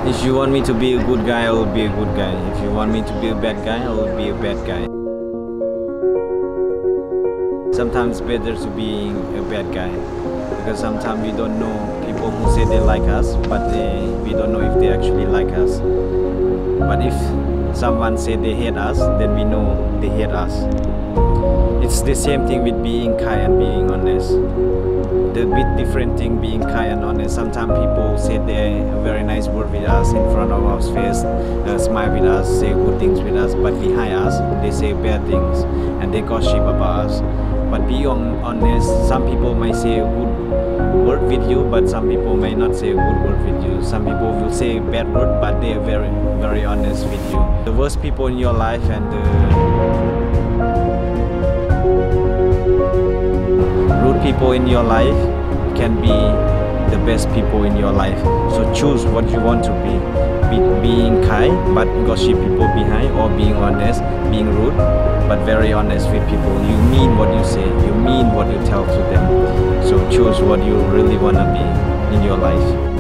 If you want me to be a good guy, I will be a good guy. If you want me to be a bad guy, I will be a bad guy. Sometimes it's better to be a bad guy because sometimes we don't know people who say they like us, but we don't know if they actually like us. But if someone say they hate us, then we know they hate us. It's the same thing with being kind and being honest. The bit different thing being kind and honest. Sometimes people say they very nice word with us in front of our face, smile with us, say good things with us, but behind us they say bad things and they gossip about us. But be honest, some people might say a good word with you, but some people may not say a good word with you. Some people will say bad word, but they are very honest with you. The worst people in your life and the rude people in your life can be the best people in your life. So choose what you want to be being kind but gossip people behind, or being honest, being rude but very honest with people. You mean what you say, you mean what you tell to them. So choose what you really want to be in your life.